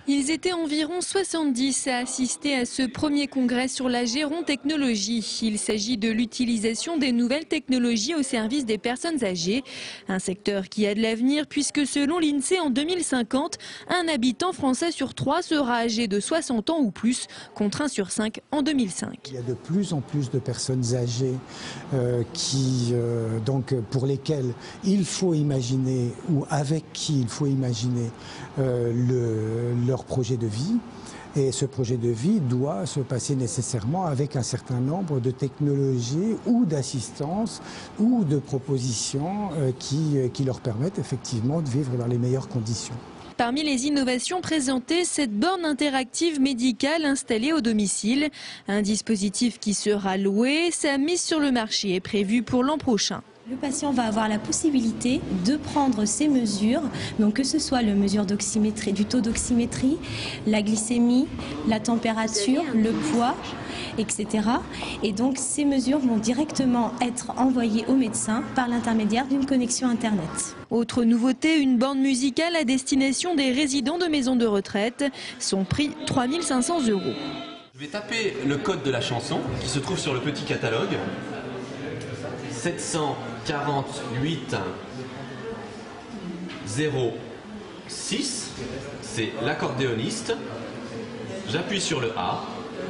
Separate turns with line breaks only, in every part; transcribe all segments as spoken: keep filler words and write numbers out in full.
Ils étaient environ soixante-dix à assister à ce premier congrès sur la gérontechnologie. Il s'agit de l'utilisation des nouvelles technologies au service des personnes âgées. Un secteur qui a de l'avenir puisque selon l'INSEE, en deux mille cinquante, un habitant français sur trois sera âgé de soixante ans ou plus, contre un sur cinq en deux mille cinq.
Il y a de plus en plus de personnes âgées euh, qui, euh, donc, pour lesquelles il faut imaginer, ou avec qui il faut imaginer euh, le, leur projet de vie. Et ce projet de vie doit se passer nécessairement avec un certain nombre de technologies ou d'assistance ou de propositions euh, qui, qui leur permettent effectivement de vivre dans les meilleures conditions.
Parmi les innovations présentées, cette borne interactive médicale installée au domicile. Un dispositif qui sera loué. Sa mise sur le marché est prévue pour l'an prochain.
Le patient va avoir la possibilité de prendre ses mesures, donc que ce soit le mesure d'oxymétrie, du taux d'oxymétrie, la glycémie, la température, le poids, et cetera. Et donc ces mesures vont directement être envoyées au médecin par l'intermédiaire d'une connexion Internet.
Autre nouveauté, une borne musicale à destination des résidents de maisons de retraite. Son prix, trois mille cinq cents euros.
Je vais taper le code de la chanson qui se trouve sur le petit catalogue. sept cent quarante-huit zéro six, c'est l'accordéoniste. J'appuie sur le A.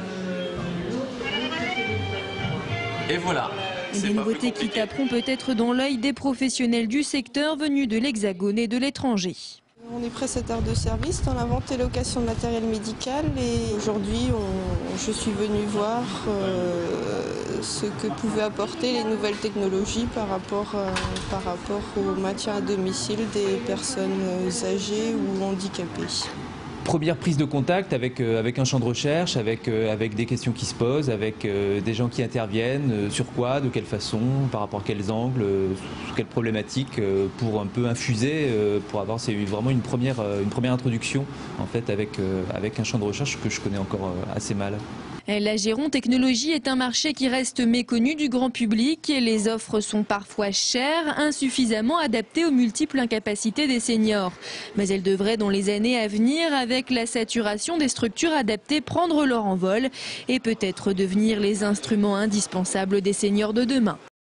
Et voilà.
Des nouveautés qui taperont peut-être dans l'œil des professionnels du secteur venus de l'Hexagone et de l'étranger.
On est prestataire de services dans la vente et location de matériel médical et aujourd'hui je suis venue voir euh, ce que pouvaient apporter les nouvelles technologies par rapport, euh, par rapport au maintien à domicile des personnes âgées ou handicapées.
Première prise de contact avec, euh, avec un champ de recherche, avec, euh, avec des questions qui se posent, avec euh, des gens qui interviennent, euh, sur quoi, de quelle façon, par rapport à quels angles, euh, sur quelles problématiques, euh, pour un peu infuser, euh, pour avoir, c'est vraiment une première, euh, une première introduction en fait avec, euh, avec un champ de recherche que je connais encore euh, assez mal.
La gérontechnologie est un marché qui reste méconnu du grand public. Les offres sont parfois chères, insuffisamment adaptées aux multiples incapacités des seniors. Mais elles devraient dans les années à venir, avec la saturation des structures adaptées, prendre leur envol et peut-être devenir les instruments indispensables des seniors de demain.